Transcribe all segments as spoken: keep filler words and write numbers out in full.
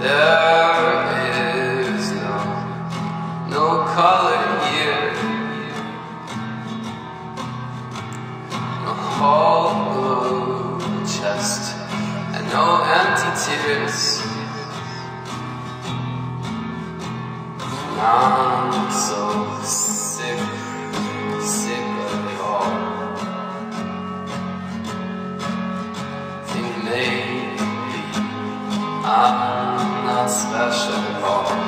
There is no, no color here, no hollow chest, and no empty tears. I'm so sick, sick of it all. Think maybe I'm not special at all,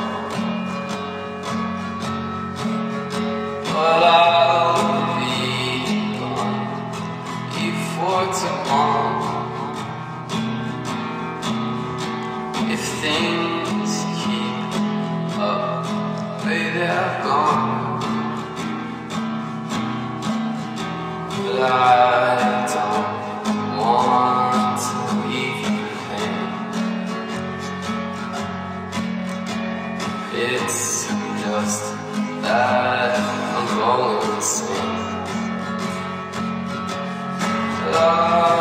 but I'll be gone before tomorrow. If things keep up, baby, I've gone. But I don't want to leave the pain. It's just that I'm going insane. Love